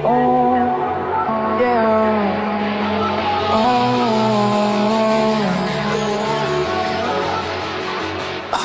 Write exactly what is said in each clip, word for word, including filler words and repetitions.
Oh, yeah. Oh.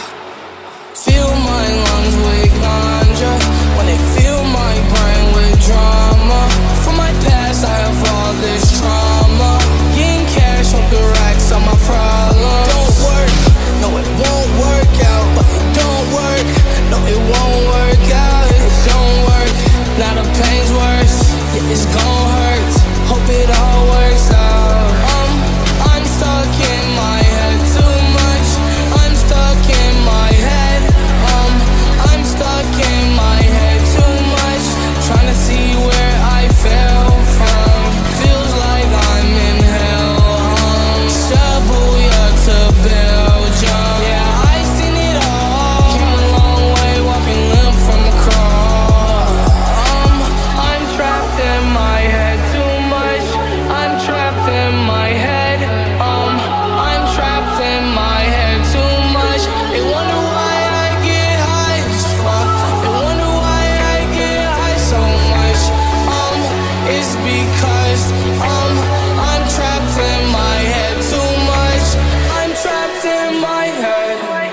Fill my lungs with ganja when they fill my brain with drama. From my past, I have all this trauma. Getting cash on the racks on my problems. Don't work, no, it won't work out. But it don't work, no, it won't work out. It don't work, now the pain's worse. Yeah, it's gon' hurt, hope it all works out. Um, I'm stuck in my head too much. I'm stuck in my head. Um, I'm stuck in my head too much. Trying to see where I fell from. Feels like I'm in hell. Um, Shabuya to Belgium. Yeah, I've seen it all. Came a long way, walking limp from the crawl. Um, I'm trapped in my head too much. I'm trapped in my head. Um, I'm trapped in my head too much. They wonder why I get high as fuck. They wonder why I get high so much. Um, it's because um, I'm trapped in my head too much. I'm trapped in my head.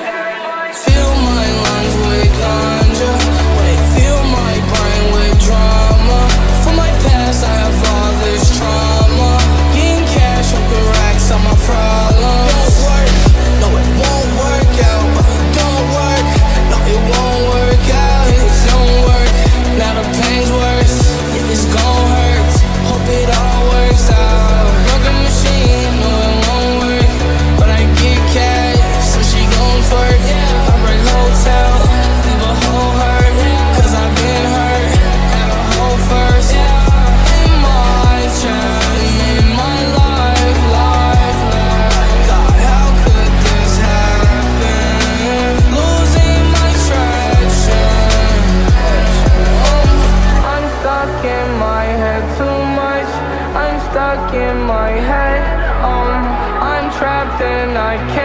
Fill my lungs with ganja when they fill my brain with drama. From my past, I have all this trauma. Getting cash on the racks on my problems. Don't work, no, it won't work out. But it don't work, no, it won't work out. It don't work, now the pain's worse. Yeah, it's gon' hurt, hope it all works out. Drunken machine, no, it won't work. But I get cash, so she gon' twerk. I break hotel, leave a whole hurt. Cause I've been hurt, had a whole first. In my trap, in my life, life, life. God, how could this happen? Losing my traction. Um, I'm stuck in my head too much. I'm stuck in my head. Um, I'm trapped and I can't.